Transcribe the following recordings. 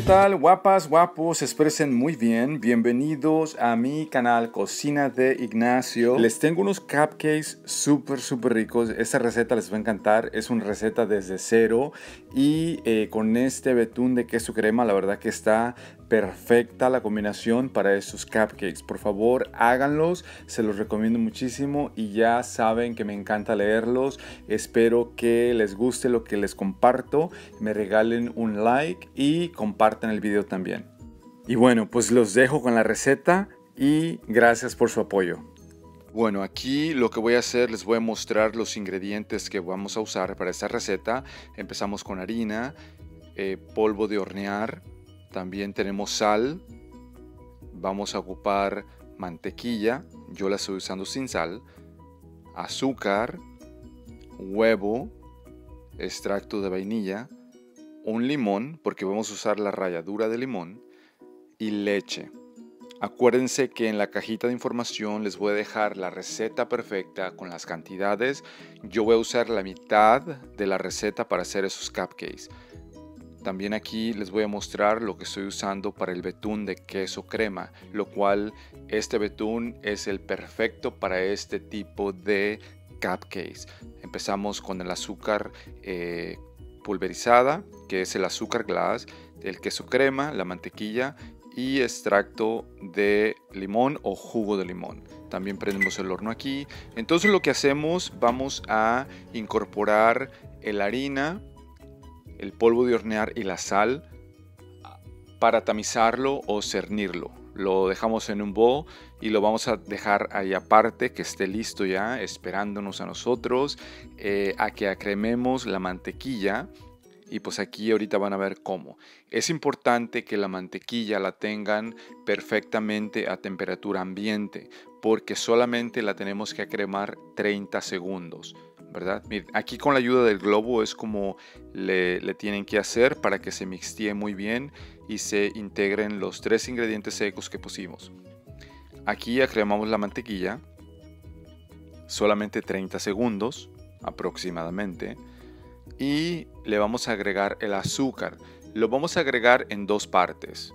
tal? Guapas, guapos, espero estén muy bien. Bienvenidos a mi canal Cocina de Ignacio. Les tengo unos cupcakes súper ricos. Esta receta les va a encantar. Es una receta desde cero y con este betún de queso crema, la verdad que está perfecta la combinación para estos cupcakes. Por favor, háganlos, se los recomiendo muchísimo y ya saben que me encanta leerlos. Espero que les guste lo que les comparto, me regalen un like y compartan el video también. Y bueno, pues los dejo con la receta y gracias por su apoyo. Bueno, aquí lo que voy a hacer, les voy a mostrar los ingredientes que vamos a usar para esta receta. Empezamos con harina, polvo de hornear. También tenemos sal, vamos a ocupar mantequilla, yo la estoy usando sin sal, azúcar, huevo, extracto de vainilla, un limón, porque vamos a usar la ralladura de limón, y leche. Acuérdense que en la cajita de información les voy a dejar la receta perfecta con las cantidades. Yo voy a usar la mitad de la receta para hacer esos cupcakes. También aquí les voy a mostrar lo que estoy usando para el betún de queso crema, lo cual este betún es el perfecto para este tipo de cupcakes. Empezamos con el azúcar pulverizada, que es el azúcar glass, el queso crema, la mantequilla y extracto de limón o jugo de limón. También prendemos el horno aquí. Entonces lo que hacemos, vamos a incorporar la harina, el polvo de hornear y la sal para tamizarlo o cernirlo. Lo dejamos en un bowl y lo vamos a dejar ahí aparte, que esté listo ya, esperándonos a nosotros a que acrememos la mantequilla. Y pues aquí ahorita van a ver cómo. Es importante que la mantequilla la tengan perfectamente a temperatura ambiente, porque solamente la tenemos que acremar 30 segundos. ¿Verdad? Miren, aquí con la ayuda del globo es como le tienen que hacer para que se mixtee muy bien y se integren los tres ingredientes secos que pusimos. Aquí acremamos la mantequilla, solamente 30 segundos aproximadamente, y le vamos a agregar el azúcar. Lo vamos a agregar en dos partes.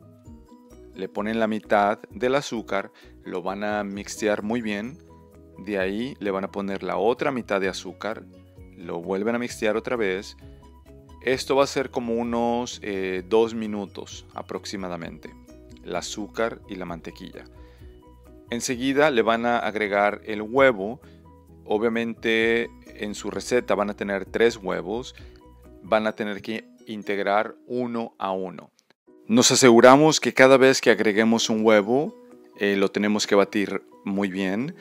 Le ponen la mitad del azúcar, lo van a mixtear muy bien. De ahí le van a poner la otra mitad de azúcar, lo vuelven a mixtear otra vez. Esto va a ser como unos 2 minutos aproximadamente, el azúcar y la mantequilla. Enseguida le van a agregar el huevo. Obviamente en su receta van a tener 3 huevos, van a tener que integrar uno a uno. Nos aseguramos que cada vez que agreguemos un huevo, lo tenemos que batir muy bien,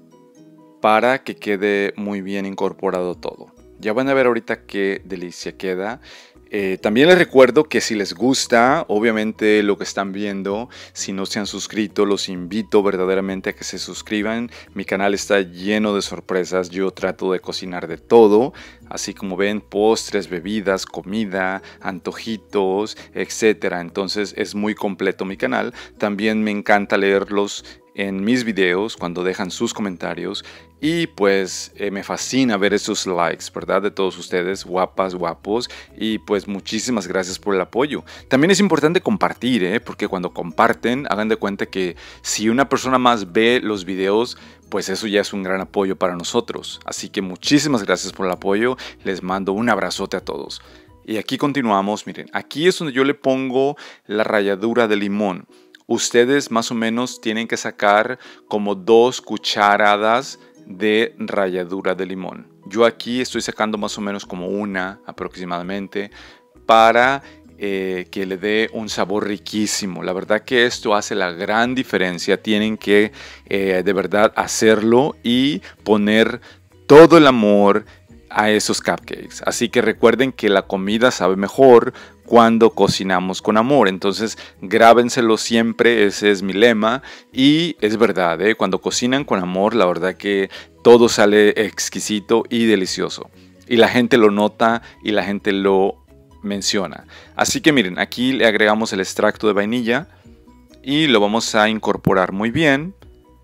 para que quede muy bien incorporado todo. Ya van a ver ahorita qué delicia queda. También les recuerdo que si les gusta, obviamente lo que están viendo, si no se han suscrito, los invito verdaderamente a que se suscriban. Mi canal está lleno de sorpresas, yo trato de cocinar de todo, así como ven, postres, bebidas, comida, antojitos, etc. Entonces es muy completo mi canal. También me encanta leerlos en mis videos cuando dejan sus comentarios y pues me fascina ver esos likes, ¿verdad? De todos ustedes, guapas, guapos, y pues muchísimas gracias por el apoyo. También es importante compartir, porque cuando comparten, hagan de cuenta que si una persona más ve los videos, pues eso ya es un gran apoyo para nosotros. Así que muchísimas gracias por el apoyo, les mando un abrazote a todos. Y aquí continuamos, miren, aquí es donde yo le pongo la ralladura de limón. Ustedes más o menos tienen que sacar como 2 cucharadas de ralladura de limón. Yo aquí estoy sacando más o menos como una aproximadamente para que le dé un sabor riquísimo. La verdad que esto hace la gran diferencia. Tienen que de verdad hacerlo y poner todo el amor a esos cupcakes. Así que recuerden que la comida sabe mejor cuando cocinamos con amor. Entonces grábenselo siempre, ese es mi lema. Y es verdad, cuando cocinan con amor, la verdad que todo sale exquisito y delicioso. Y la gente lo nota y la gente lo menciona. Así que miren, aquí le agregamos el extracto de vainilla y lo vamos a incorporar muy bien.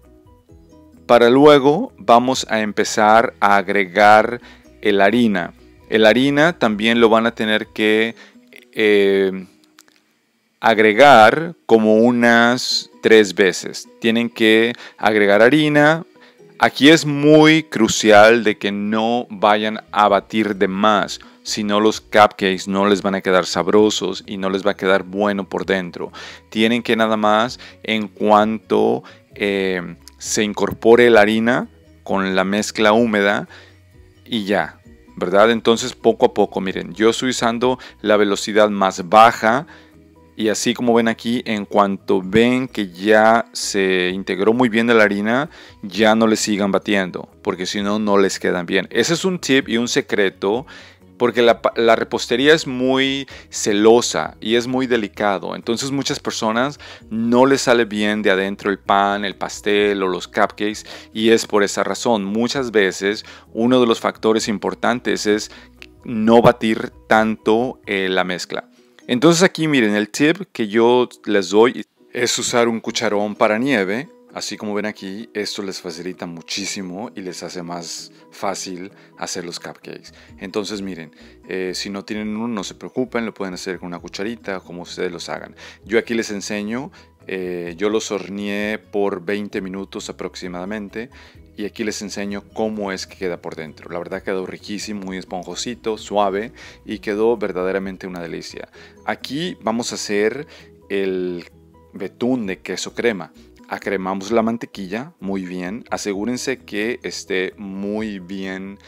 Para luego vamos a empezar a agregar el harina. El harina también lo van a tener que agregar como unas 3 veces. Tienen que agregar harina. Aquí es muy crucial de que no vayan a batir de más, si no los cupcakes no les van a quedar sabrosos y no les va a quedar bueno por dentro. Tienen que nada más en cuanto se incorpore la harina con la mezcla húmeda y ya, ¿verdad? Entonces poco a poco, miren, yo estoy usando la velocidad más baja. Y así como ven aquí, en cuanto ven que ya se integró muy bien de la harina, ya no le sigan batiendo, porque si no, no les quedan bien. Ese es un tip y un secreto, porque la repostería es muy celosa y es muy delicado. Entonces muchas personas no les sale bien de adentro el pan, el pastel o los cupcakes, y es por esa razón. Muchas veces uno de los factores importantes es no batir tanto la mezcla. Entonces aquí miren, el tip que yo les doy es usar un cucharón para nieve. Así como ven aquí, esto les facilita muchísimo y les hace más fácil hacer los cupcakes. Entonces miren, si no tienen uno, no se preocupen, lo pueden hacer con una cucharita, como ustedes los hagan. Yo aquí les enseño, yo los horneé por 20 minutos aproximadamente. Y aquí les enseño cómo es que queda por dentro. La verdad quedó riquísimo, muy esponjosito, suave y quedó verdaderamente una delicia. Aquí vamos a hacer el betún de queso crema. Acremamos la mantequilla muy bien. Asegúrense que esté muy bien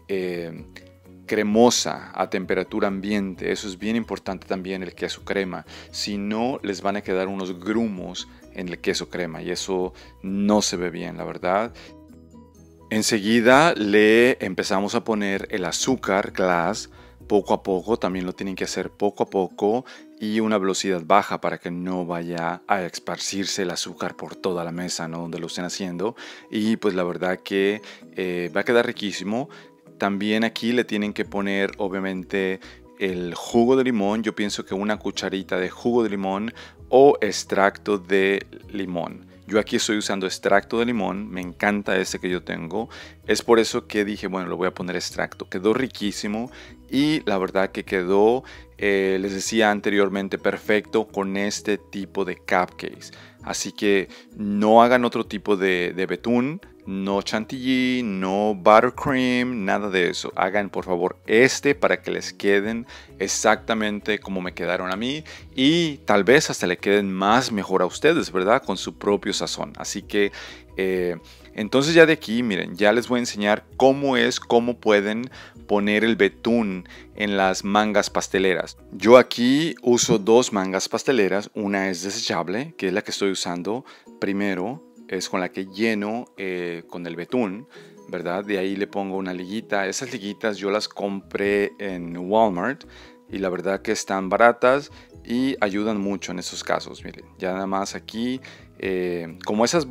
cremosa a temperatura ambiente. Eso es bien importante también, el queso crema. Si no, les van a quedar unos grumos en el queso crema y eso no se ve bien, la verdad. Enseguida le empezamos a poner el azúcar glass poco a poco, también lo tienen que hacer poco a poco y una velocidad baja para que no vaya a esparcirse el azúcar por toda la mesa, ¿no? Donde lo estén haciendo. Y pues la verdad que va a quedar riquísimo. También aquí le tienen que poner obviamente el jugo de limón. Yo pienso que una cucharita de jugo de limón o extracto de limón. Yo aquí estoy usando extracto de limón, me encanta este que yo tengo. Es por eso que dije, bueno, le voy a poner extracto. Quedó riquísimo y la verdad que quedó, les decía anteriormente, perfecto con este tipo de cupcakes. Así que no hagan otro tipo de betún, no chantilly, no buttercream, nada de eso. Hagan por favor este para que les queden exactamente como me quedaron a mí y tal vez hasta le queden más mejor a ustedes, ¿verdad? Con su propio sazón. Así que entonces ya de aquí, miren, ya les voy a enseñar cómo pueden poner el betún en las mangas pasteleras. Yo aquí uso 2 mangas pasteleras, una es desechable, que es la que estoy usando primero, es con la que lleno con el betún, ¿verdad? De ahí le pongo una liguita. Esas liguitas yo las compré en Walmart y la verdad que están baratas y ayudan mucho en esos casos. Miren, ya nada más aquí, como esas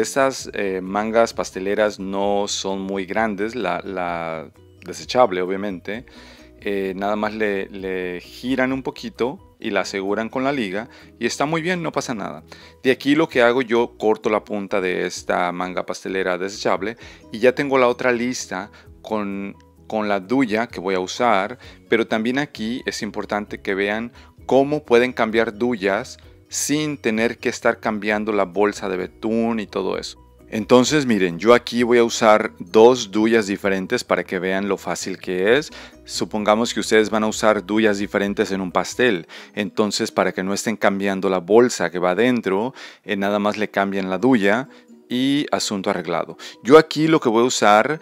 mangas pasteleras no son muy grandes, la desechable obviamente, nada más le giran un poquito y la aseguran con la liga y está muy bien, no pasa nada. De aquí lo que hago, yo corto la punta de esta manga pastelera desechable y ya tengo la otra lista con la duya que voy a usar, pero también aquí es importante que vean cómo pueden cambiar duyas sin tener que estar cambiando la bolsa de betún y todo eso. Entonces miren, yo aquí voy a usar 2 duyas diferentes para que vean lo fácil que es. Supongamos que ustedes van a usar duyas diferentes en un pastel, entonces para que no estén cambiando la bolsa que va adentro, nada más le cambian la duya y asunto arreglado. Yo aquí lo que voy a usar,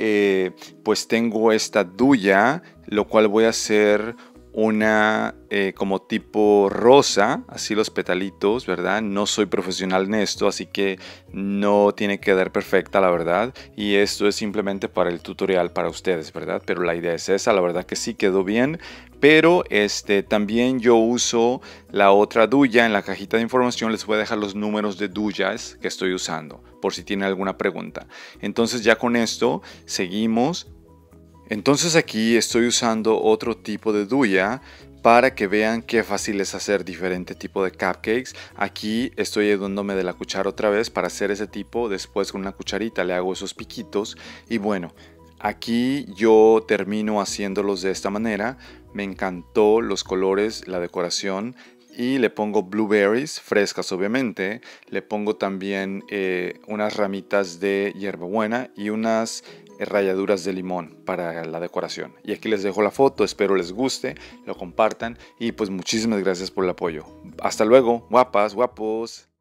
pues tengo esta duya, lo cual voy a hacer una como tipo rosa, así los petalitos, ¿verdad? No soy profesional en esto, así que no tiene que quedar perfecta, la verdad. Y esto es simplemente para el tutorial para ustedes, ¿verdad? Pero la idea es esa, la verdad que sí quedó bien. Pero también yo uso la otra duya. En la cajita de información les voy a dejar los números de duyas que estoy usando, por si tienen alguna pregunta. Entonces ya con esto seguimos. Entonces aquí estoy usando otro tipo de duya para que vean qué fácil es hacer diferente tipo de cupcakes. Aquí estoy ayudándome de la cuchara otra vez para hacer ese tipo. Después con una cucharita le hago esos piquitos. Y bueno, aquí yo termino haciéndolos de esta manera. Me encantó los colores, la decoración. y le pongo blueberries frescas obviamente, le pongo también unas ramitas de hierbabuena y unas ralladuras de limón para la decoración. Y aquí les dejo la foto, espero les guste, lo compartan y pues muchísimas gracias por el apoyo. Hasta luego, guapas, guapos.